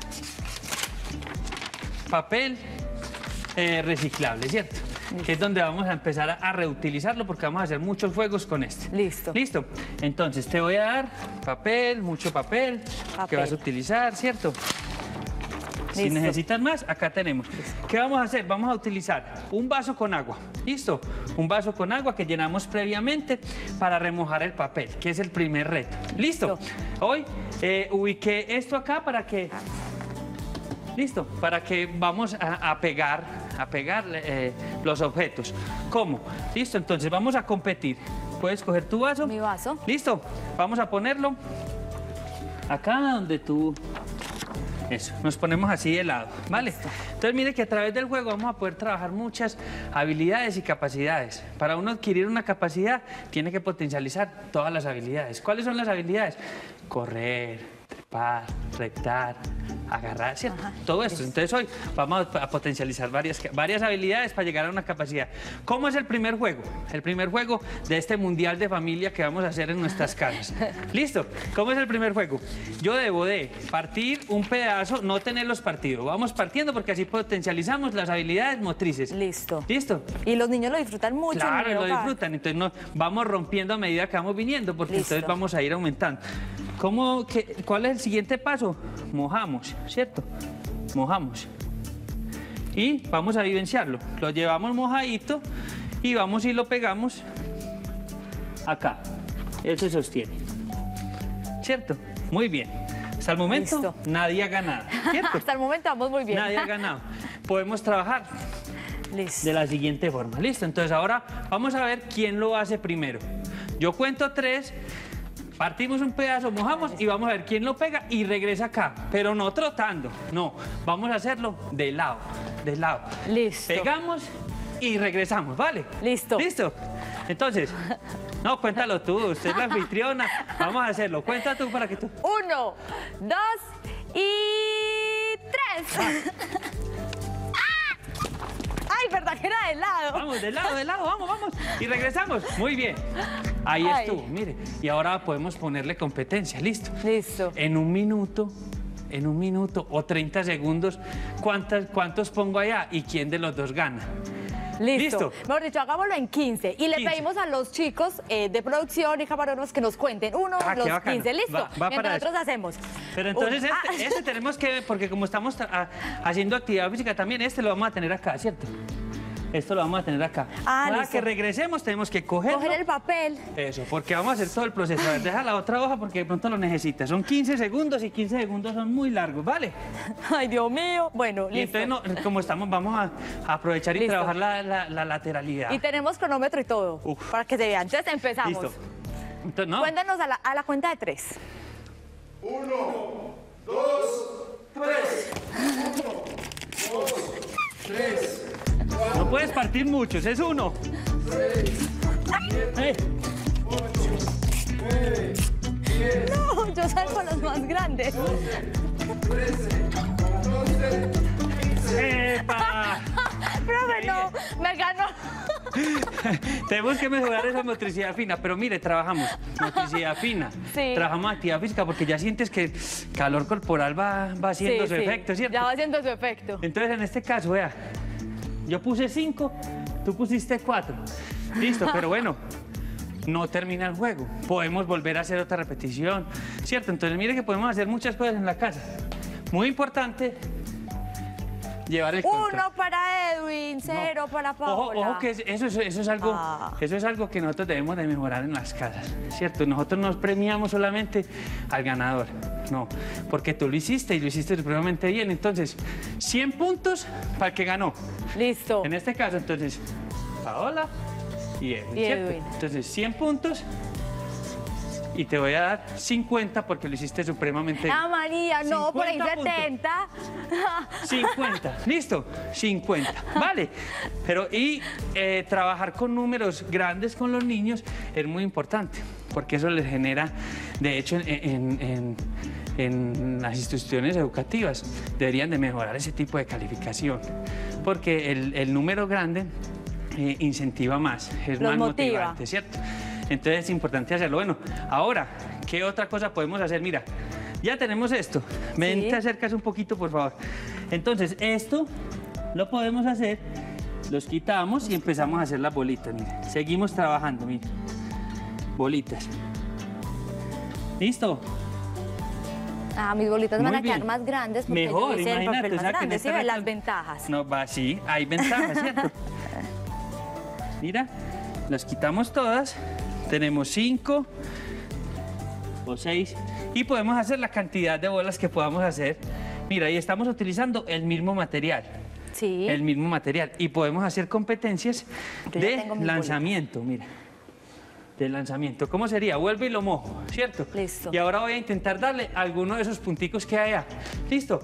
papel reciclable, ¿cierto? Que es donde vamos a empezar a reutilizarlo porque vamos a hacer muchos juegos con este. Listo. Entonces te voy a dar papel, mucho papel. Que vas a utilizar, ¿cierto? Si necesitas más, acá tenemos. ¿Qué vamos a hacer? Vamos a utilizar un vaso con agua. ¿Listo? Un vaso con agua que llenamos previamente para remojar el papel, que es el primer reto. ¿Listo? Hoy ubiqué esto acá para que... Listo, para que vamos a pegar los objetos. ¿Cómo? Listo, entonces vamos a competir. Puedes coger tu vaso. Mi vaso. Listo, vamos a ponerlo acá donde tú Eso, nos ponemos así de lado, ¿vale? Entonces mire que a través del juego vamos a poder trabajar muchas habilidades y capacidades. Para uno adquirir una capacidad, tiene que potencializar todas las habilidades. ¿Cuáles son las habilidades? Correr, trepar, rectar, agarrar, ¿cierto? Todo esto. Entonces hoy vamos a potencializar varias habilidades para llegar a una capacidad. ¿Cómo es el primer juego? El primer juego de este mundial de familia que vamos a hacer en nuestras casas. ¿Listo? ¿Cómo es el primer juego? Yo debo de partir un pedazo, no tenerlos partidos. Vamos partiendo porque así potencializamos las habilidades motrices. Listo. ¿Listo? Y los niños lo disfrutan mucho. Claro, en el lo hogar. disfrutan. Entonces vamos rompiendo a medida que vamos viniendo porque Listo. entonces vamos a ir aumentando. ¿Cuál es el siguiente paso? Mojamos, ¿cierto? Mojamos. Y vamos a vivenciarlo. Lo llevamos mojadito y vamos y lo pegamos acá. Él se sostiene. ¿Cierto? Muy bien. Hasta el momento Listo. nadie ha ganado, ¿cierto? Hasta el momento vamos muy bien. Nadie ha ganado. Podemos trabajar Listo. de la siguiente forma. ¿Listo? Entonces ahora vamos a ver quién lo hace primero. Yo cuento 3, partimos un pedazo, mojamos y vamos a ver quién lo pega y regresa acá. Pero no trotando, no. Vamos a hacerlo de lado, de lado. Listo. Pegamos y regresamos, ¿vale? Listo. ¿Listo? Entonces, no, cuéntalo tú, usted es la anfitriona. Vamos a hacerlo. Cuenta tú para que tú... 1, 2 y 3. Ay, verdad que era de lado. Vamos, de lado, vamos. Y regresamos. Muy bien. Ahí Ay. estuvo, mire. Y ahora podemos ponerle competencia, listo. Listo. En un minuto o 30 segundos, ¿cuántos pongo allá y quién de los dos gana? Listo. Listo. Mejor dicho, hagámoslo en 15. Y le 15. pedimos a los chicos de producción y camarógrafos que nos cuenten los qué bacano. 15. Listo. Va Mientras para nosotros eso. hacemos. Pero entonces Un- este tenemos que ver, porque como estamos haciendo actividad física también, este lo vamos a tener acá, ¿cierto? Esto lo vamos a tener acá. Para listo. que regresemos tenemos que cogerlo. Coger el papel. Eso, porque vamos a hacer todo el proceso. A ver, deja la otra hoja porque de pronto lo necesitas. Son 15 segundos y 15 segundos son muy largos, ¿vale? Ay, Dios mío. Bueno, Y listo. entonces, como estamos, vamos a aprovechar y Listo. trabajar la lateralidad. Y tenemos cronómetro y todo. Uf. Para que se vean. Entonces empezamos. Listo. Entonces, no. Cuéntanos a la cuenta de 3. No puedes partir muchos, es uno. No, yo salgo los más grandes. ¡Epa! Profe, no, me ganó. Tenemos que mejorar esa motricidad fina, pero mire, trabajamos motricidad fina, Sí. trabajamos actividad física porque ya sientes que el calor corporal va haciendo su efecto, ¿cierto? Ya va haciendo su efecto. Entonces, en este caso, vea, yo puse 5, tú pusiste 4. Listo, pero bueno, no termina el juego. Podemos volver a hacer otra repetición, ¿cierto? Entonces, mire que podemos hacer muchas cosas en la casa. Muy importante llevar el control. 1 para Edwin, 0 para Paola. Ojo que eso es algo, Ah. eso es algo que nosotros debemos de mejorar en las casas, ¿cierto? Nosotros nos premiamos solamente al ganador, no, porque tú lo hiciste y lo hiciste supremamente bien. Entonces, 100 puntos para el que ganó. Listo. En este caso, entonces, Paola y Edwin, Y ¿cierto? Edwin. Entonces, 100 puntos y te voy a dar 50 porque lo hiciste supremamente bien. Ah, María, no, por ahí 50 puntos. 70. 50, listo, 50, vale. Pero trabajar con números grandes con los niños es muy importante, porque eso les genera, de hecho, en las instituciones educativas deberían de mejorar ese tipo de calificación, porque el número grande incentiva más, es Los más motiva. motivante, ¿cierto? Entonces es importante hacerlo. Bueno, ahora, ¿qué otra cosa podemos hacer? Mira, ya tenemos esto. Ven, Sí. te acercas un poquito, por favor. Entonces, esto lo podemos hacer, los quitamos y empezamos a hacer las bolitas, mira. Seguimos trabajando, mira. Bolitas. ¿Listo? Ah, mis bolitas Muy van a quedar bien. más grandes porque Mejor, yo hice el imagínate, papel o más sea, que en grande. este ¿Sí ves las reto- ventajas? No, va, sí, hay ventajas, ¿cierto? Mira, las quitamos todas. Tenemos 5 o 6 y podemos hacer la cantidad de bolas que podamos hacer. Mira, y estamos utilizando el mismo material. Sí. El mismo material. Y podemos hacer competencias Yo ya de tengo mis lanzamiento, mira. del lanzamiento. ¿Cómo sería? Vuelvo y lo mojo, ¿cierto? Listo. Y ahora voy a intentar darle alguno de esos punticos que hay allá. ¿Listo?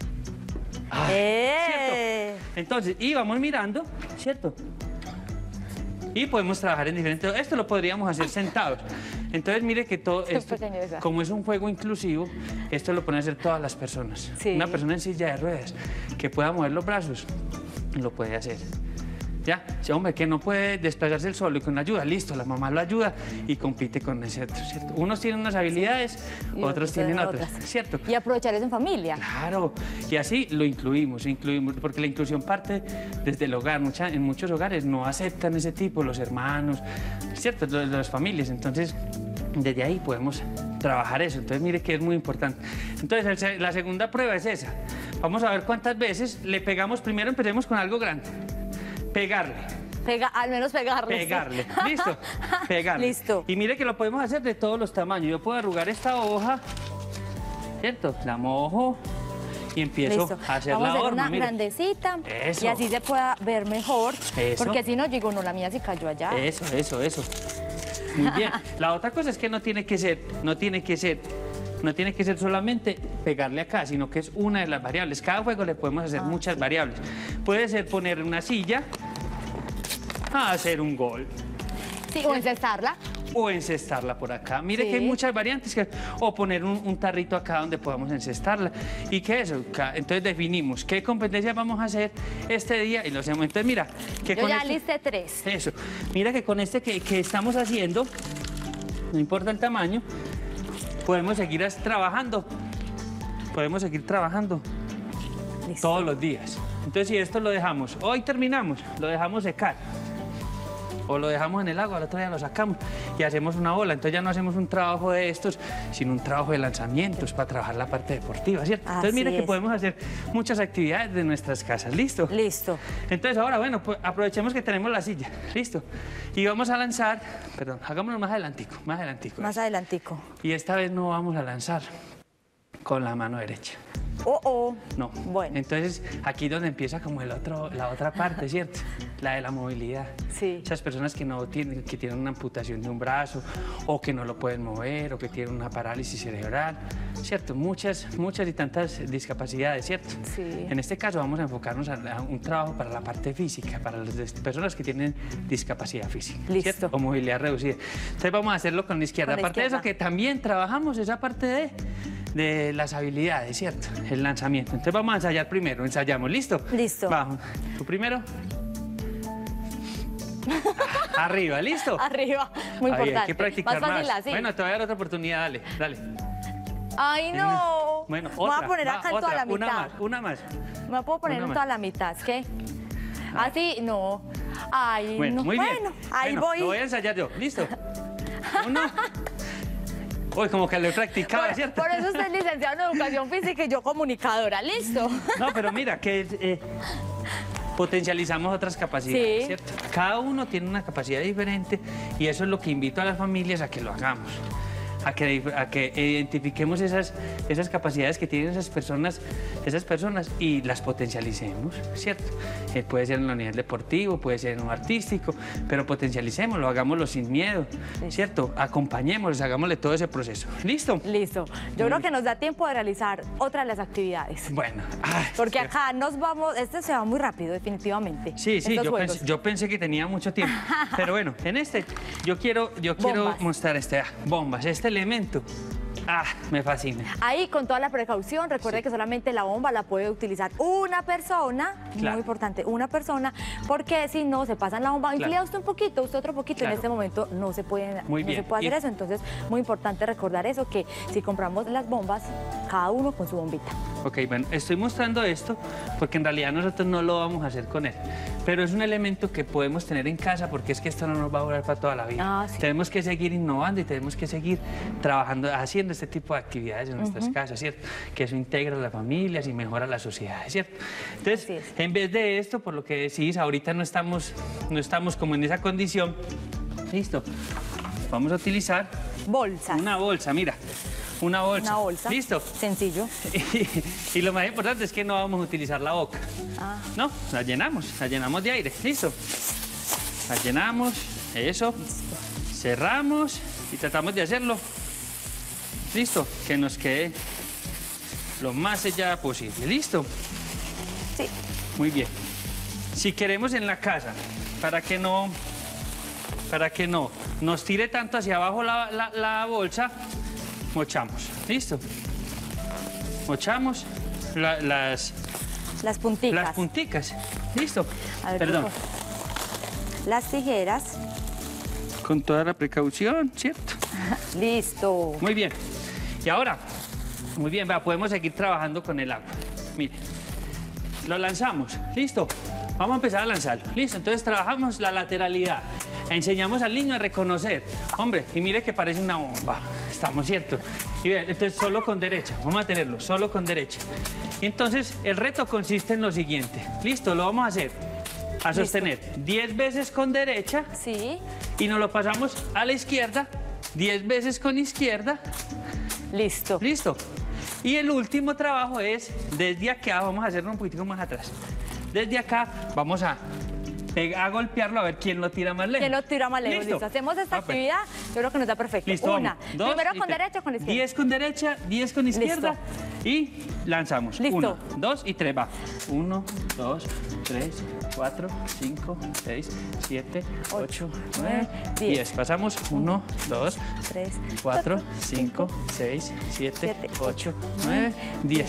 ¿Cierto? Entonces, y vamos mirando, ¿cierto? Y podemos trabajar en diferentes... Esto lo podríamos hacer sentados. Entonces, mire que todo esto, como es un juego inclusivo, esto lo pueden hacer todas las personas. Sí. Una persona en silla de ruedas que pueda mover los brazos, lo puede hacer. ¿Ya? Sí, hombre, que no puede desplazarse el solo y con ayuda, listo, la mamá lo ayuda y compite con ese otro, ¿cierto? Unos tienen unas habilidades, Y otros tienen otras, ¿cierto? Y aprovechar eso en familia. Claro, y así lo incluimos, porque la inclusión parte desde el hogar. En muchos hogares no aceptan ese tipo, los hermanos, ¿cierto? Las familias, entonces desde ahí podemos trabajar eso. Entonces mire que es muy importante. Entonces la segunda prueba es esa. Vamos a ver cuántas veces le pegamos. Primero empecemos con algo grande. Pegarle. Al menos pegarle. Pegarle. ¿Listo? Pegarle. Listo. Y mire que lo podemos hacer de todos los tamaños. Yo puedo arrugar esta hoja, ¿cierto? La mojo y empiezo Listo. a hacer Vamos la a hacer horma. una mire. grandecita. Eso. Y así se pueda ver mejor. Eso. Porque si no, digo, no, la mía sí cayó allá. Eso. Muy bien. La otra cosa es que no tiene que ser solamente pegarle acá, sino que es una de las variables. Cada juego le podemos hacer muchas variables. Puede ser poner una silla a hacer un gol. Sí, o encestarla. O encestarla por acá. Mire Sí. que hay muchas variantes. O poner un tarrito acá donde podamos encestarla. ¿Y qué es eso? Entonces definimos qué competencias vamos a hacer este día y lo hacemos. Entonces mira, que Yo con ya este- listé 3. Eso. Mira que con este que estamos haciendo, no importa el tamaño, podemos seguir trabajando. Podemos seguir trabajando Listo. todos los días. Entonces, si esto lo dejamos, hoy terminamos, lo dejamos secar. O lo dejamos en el agua, al otro día lo sacamos y hacemos una bola. Entonces ya no hacemos un trabajo de estos, sino un trabajo de lanzamientos para trabajar la parte deportiva, ¿cierto? Entonces Así mira que es. podemos hacer muchas actividades de nuestras casas. ¿Listo? Listo. Entonces ahora, bueno, pues aprovechemos que tenemos la silla, listo. Y vamos a lanzar, perdón, hagámoslo más adelantico. Más adelantico. Y esta vez no vamos a lanzar con la mano derecha. No. Bueno. Entonces aquí donde empieza como la otra parte, ¿cierto? La de la movilidad. Sí. Esas personas que tienen una amputación de un brazo o que no lo pueden mover o que tienen una parálisis cerebral, ¿cierto? Muchas y tantas discapacidades, ¿cierto? Sí. En este caso vamos a enfocarnos a un trabajo para la parte física, para las personas que tienen discapacidad física, Listo. ¿cierto? O movilidad reducida. Entonces vamos a hacerlo con la izquierda. Con la Aparte de eso, izquierda. que también trabajamos esa parte de las habilidades, ¿cierto? El lanzamiento. Entonces vamos a ensayar primero. Ensayamos. ¿Listo? Listo. Vamos. ¿Tú primero? Arriba. ¿Listo? Arriba. Muy Ahí, importante. hay que practicar más fácil más. así. Bueno, te voy a dar otra oportunidad. Dale. Ay, no. Bueno, Me voy a poner va, acá en toda la una mitad. más, una más. Me puedo poner Una en más. toda la mitad. ¿Es que? Así, no. Ay, Bueno, no. muy bien. Bueno, ahí Bueno, voy. Lo voy a ensayar yo. ¿Listo? Uno. Uy, como que lo he practicado, ¿cierto? Por eso usted es licenciado en educación física y yo comunicadora. ¿Listo? No, pero mira, que potencializamos otras capacidades, Sí. ¿cierto? Cada uno tiene una capacidad diferente y eso es lo que invito a las familias a que lo hagamos. A que identifiquemos esas capacidades que tienen esas personas y las potencialicemos, ¿cierto? Puede ser en el nivel deportivo, puede ser en lo artístico, pero potencialicémoslo, hagámoslo sin miedo, ¿cierto? Acompañémoslos, hagámosle todo ese proceso. ¿Listo? Listo. Yo creo que nos da tiempo de realizar otra de las actividades. Bueno. Porque acá nos vamos, este se va muy rápido, definitivamente. Sí, estos juegos. yo pensé que tenía mucho tiempo. Pero bueno, en este yo quiero Bombas. mostrar bombas, este elemento. Me fascina. Ahí, con toda la precaución, recuerde que solamente la bomba la puede utilizar una persona, Claro. muy importante, una persona, porque si no, se pasan la bomba, emplea usted un poquito, usted otro poquito, Claro. en este momento no se puede, Muy no bien. se puede hacer Y- eso, entonces, muy importante recordar eso, que si compramos las bombas, cada uno con su bombita. Ok, bueno, estoy mostrando esto porque en realidad nosotros no lo vamos a hacer con él. Pero es un elemento que podemos tener en casa porque es que esto no nos va a durar para toda la vida. Sí. Tenemos que seguir innovando y tenemos que seguir trabajando, haciendo este tipo de actividades en nuestras casas, ¿cierto? Que eso integra a las familias y mejora la sociedad, ¿cierto? Entonces, Así es. en vez de esto, por lo que decís, ahorita no estamos como en esa condición. Listo. Vamos a utilizar Bolsas. una bolsa, mira. Una bolsa. Una bolsa. Listo. Sencillo. Y lo más importante es que no vamos a utilizar la boca. No, la llenamos de aire. Listo. La llenamos, eso. cerramos y tratamos de hacerlo. Listo, que nos quede lo más sellada posible. ¿Listo? Sí. Muy bien. Si queremos en la casa, para que no nos tire tanto hacia abajo la bolsa, mochamos. ¿Listo? Mochamos las punticas. ¿Listo? A ver, perdón. Las tijeras. Con toda la precaución, ¿cierto? Listo. Muy bien. Y ahora, muy bien, podemos seguir trabajando con el agua. Mire, lo lanzamos. ¿Listo? Vamos a empezar a lanzarlo. ¿Listo? Entonces trabajamos la lateralidad. Enseñamos al niño a reconocer. Hombre, y mire que parece una bomba. Estamos, ¿cierto? Y vean, entonces solo con derecha. Vamos a tenerlo, solo con derecha. Y entonces el reto consiste en lo siguiente. ¿Listo? Lo vamos a hacer. A sostener 10 veces con derecha. Sí. Y nos lo pasamos a la izquierda. 10 veces con izquierda. Listo. Listo. Y el último trabajo es desde acá, vamos a hacerlo un poquitico más atrás. Desde acá vamos a golpearlo a ver quién lo tira más lejos. ¿Quién lo tira más lejos? Listo. Hacemos esta actividad, yo creo que nos da perfecto. Listo, Una. vamos. Dos, Primero con derecha o con izquierda. 10 con derecha, 10 con izquierda. Listo. Y lanzamos. Listo. 1, 2 y 3. Va. 1, 2, 3, 4, 5, 6, 7, 8, 9, 10. Pasamos. 1, 2, 3, 4, 5, 6, 7, 8, 9, 10.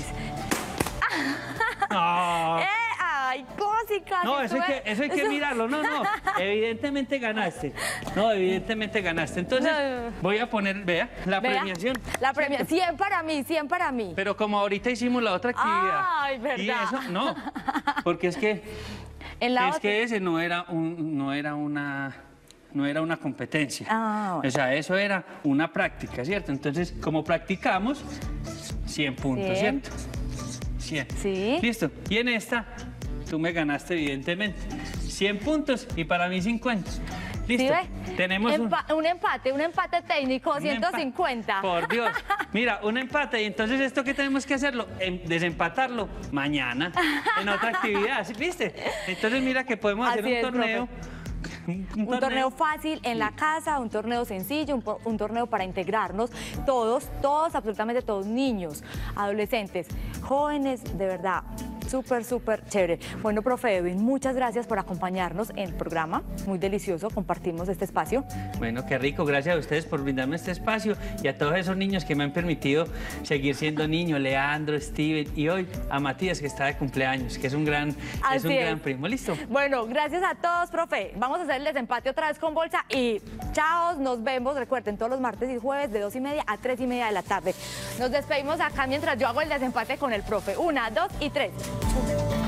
No. ¡Ay, cósica! No, eso hay que mirarlo. No. Evidentemente ganaste. No, evidentemente ganaste. Entonces, voy a poner, vea, la premiación. La premiación. 100 para mí, 100 para mí. Pero como ahorita hicimos la otra actividad. Ay, verdad. Y eso, no. Porque es que, ese no era una competencia. Bueno. O sea, eso era una práctica, ¿cierto? Entonces, como practicamos, 100 puntos, 100. ¿cierto? 100. Sí. Listo. Y en esta, tú me ganaste, evidentemente. 100 puntos y para mí 50. Listo. ¿Sí ve? Tenemos un empate técnico, 150. Por Dios. Mira, un empate. Y entonces, ¿esto qué tenemos que hacerlo? desempatarlo mañana en otra actividad. ¿Sí? ¿Viste? Entonces, mira que podemos hacer un torneo. Un torneo fácil en la casa, un torneo sencillo, un torneo para integrarnos todos, absolutamente todos, niños, adolescentes, jóvenes, de verdad. Súper chévere. Bueno, profe Edwin, muchas gracias por acompañarnos en el programa. Muy delicioso, compartimos este espacio. Bueno, qué rico. Gracias a ustedes por brindarme este espacio y a todos esos niños que me han permitido seguir siendo niño. Leandro, Steven y hoy a Matías, que está de cumpleaños, que es un gran primo. ¿Listo? Bueno, gracias a todos, profe. Vamos a hacer el desempate otra vez con bolsa y chao, nos vemos. Recuerden, todos los martes y jueves de 2:30 a 3:30 de la tarde. Nos despedimos acá mientras yo hago el desempate con el profe. 1, 2 y 3.